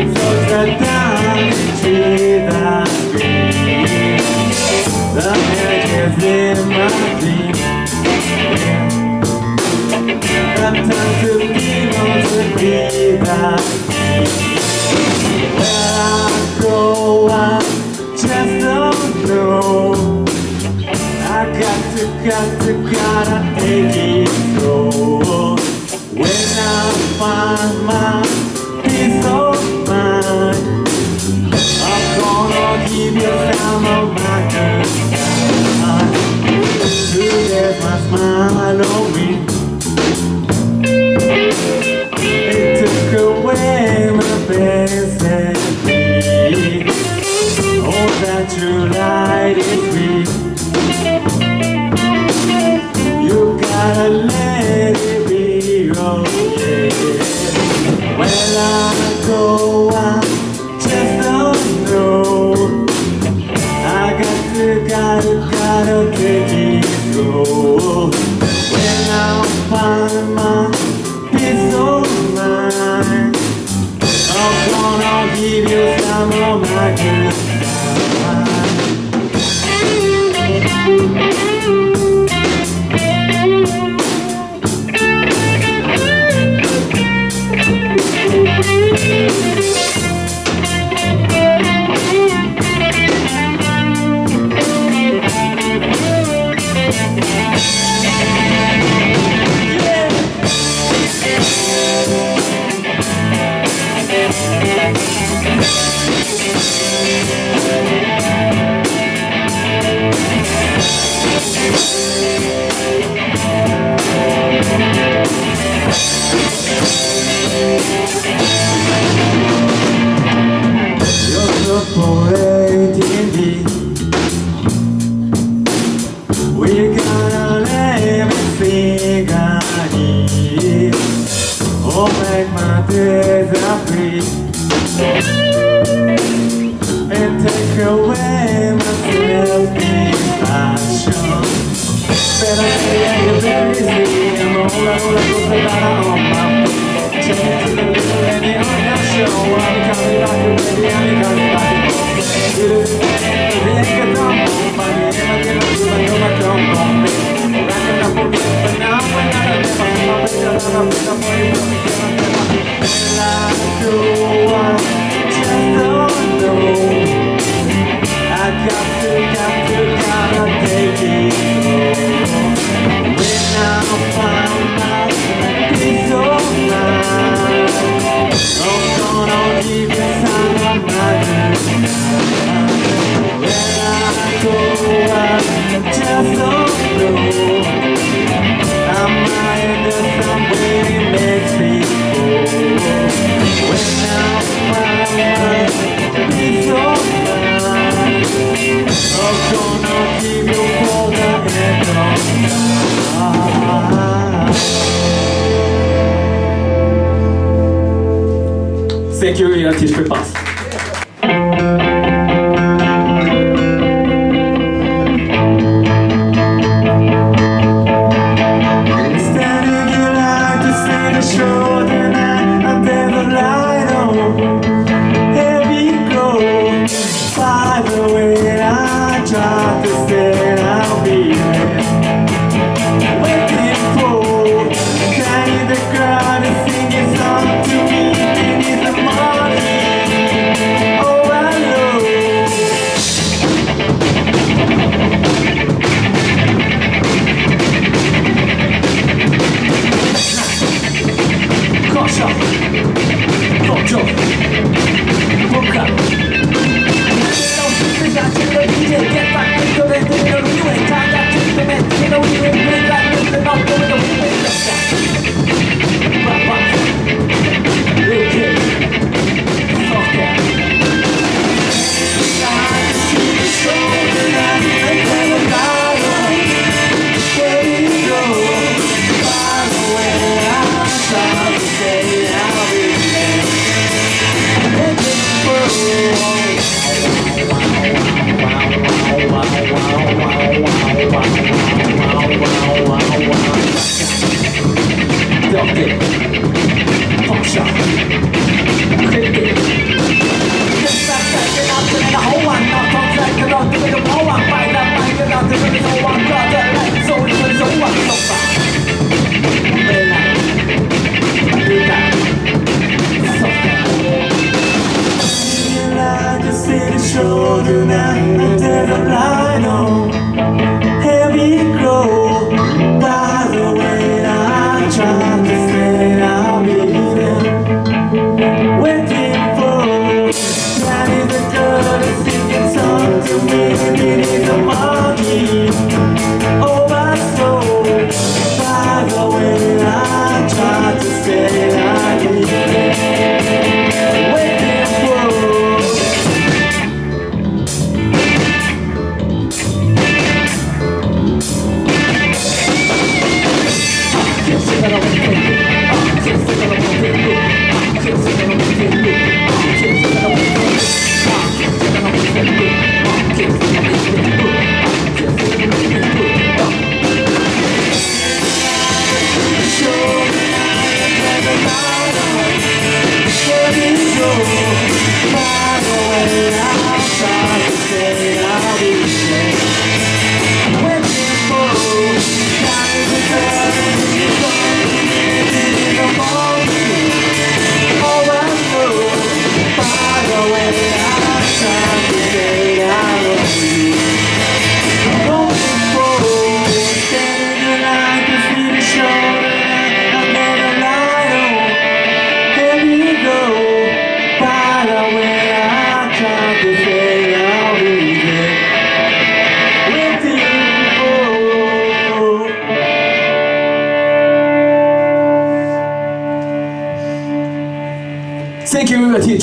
Gotta take it slow. When I find my peace of mind, I'm gonna give you some of my good time. To get my smile on me, it took away my best and me. Oh, that you light is sweet. You gotta let it be, oh yeah. When I go, I just don't know. I gotta take it slow. When I find my peace of mind, I'm gonna give you some of my good time. We gotta let everything I need. Oh, make my days are free, and take away my self-passion. Better say you're very easy, and all the cosas that are on my feet. Change to the little lady on your show. I'm coming back to baby, I'm coming back to Thank you, your tissue papers. Singing song to me beneath the morning.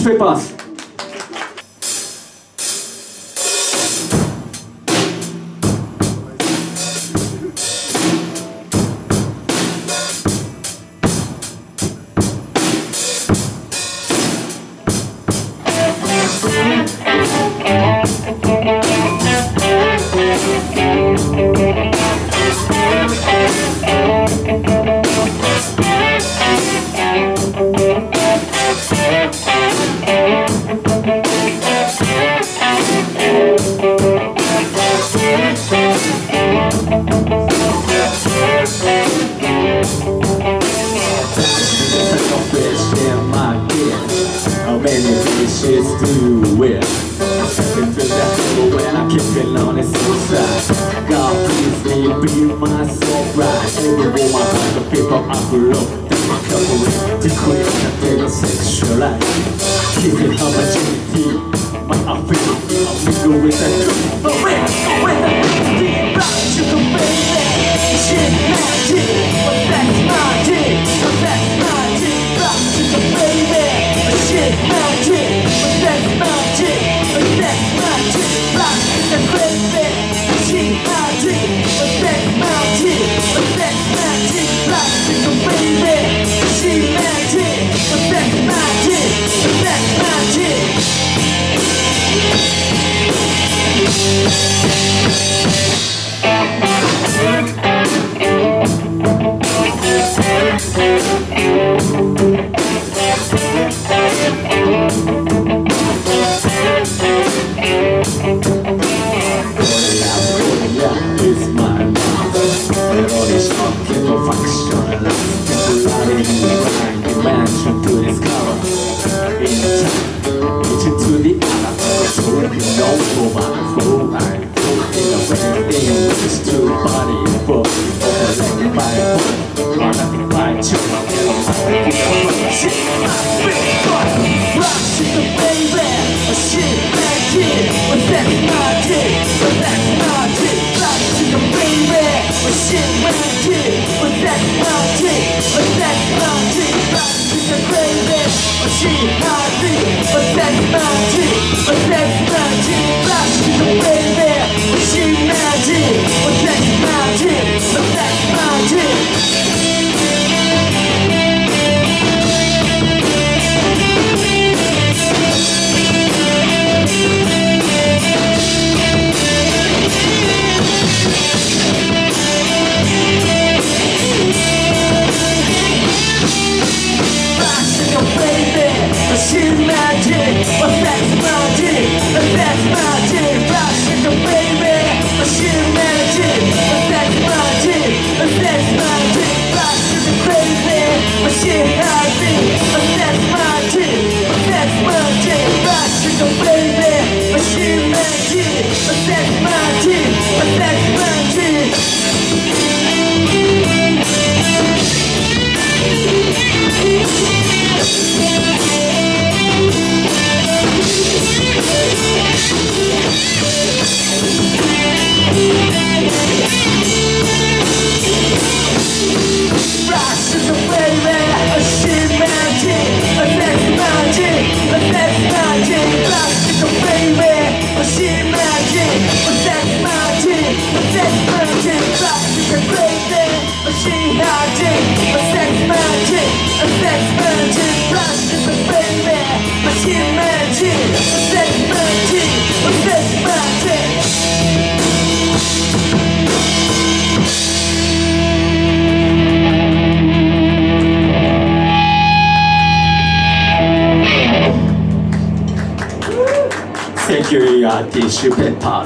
ィッシュペッパーズ。Thank you, Tissue Peppers.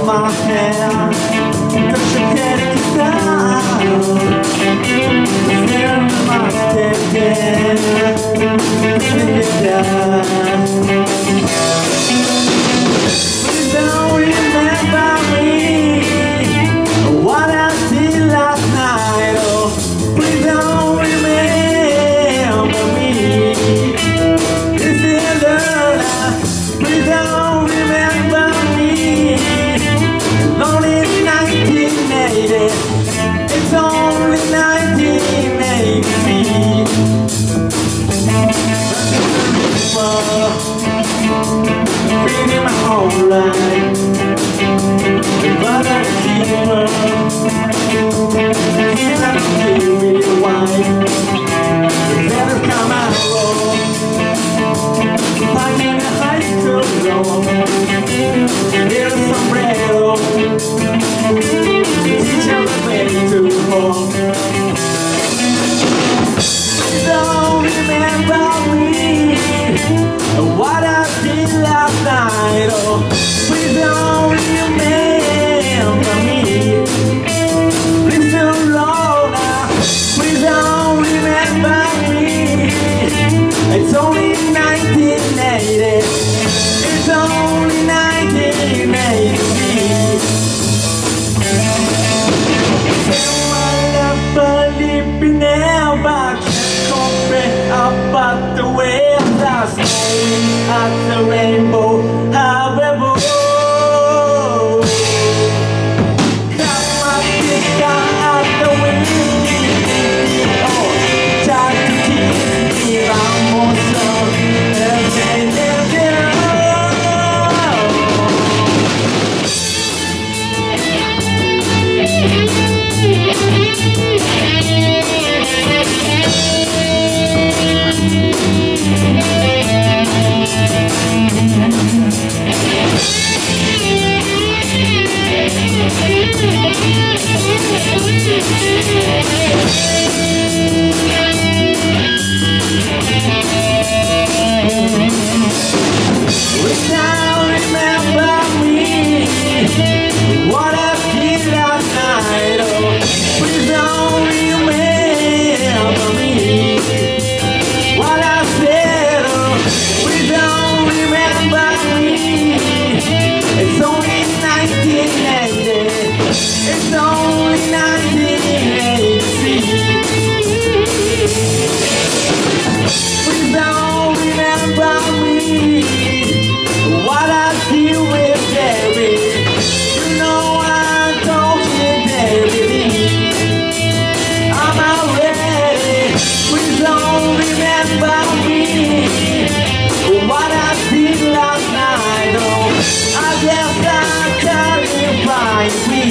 my hand, touch your head down. Still my skin, take it down. Please don't remember me, what I did last night. Oh, please don't remember me. This is love. Please don't remember me. Only 1980. It's only 1983. Feeling my whole life, but I keep up. She's not really white. Better come out roll. Like in a high school room. Here's a sombrero. Teach her the way to home. Please don't remember me, what I did last night. Oh, please don't remember me. Please don't roll now. Please don't remember me. It's only 1980. It's only 1983. Tell my love believe me now, but can't comprehend about the way that's going at the rainbow. However, come on, get down at the window. Oh, try to keep me around more so. And say, please don't remember me, what I did last night. Oh, please don't remember me, what I said. Oh, please don't remember me. It's only 1980. It's only 1983. Please don't remember me, what I did with Debbie. You know I'm talking Debbie. I'm not ready. Please don't remember me, what I did last night. Oh, I guess I'm terrified me.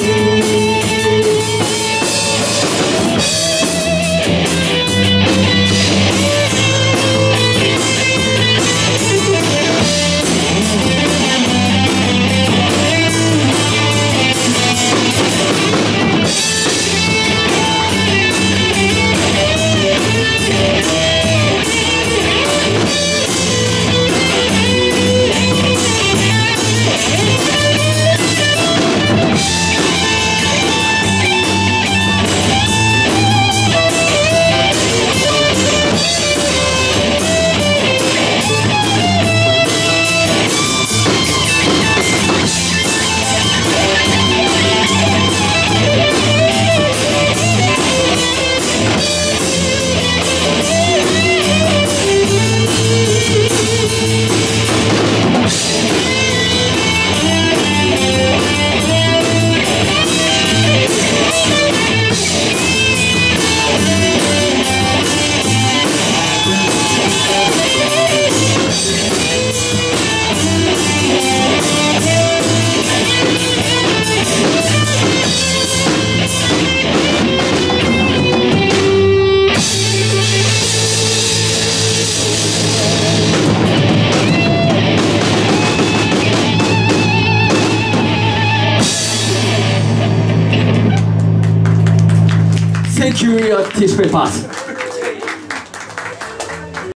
Thank you, your tissue papers.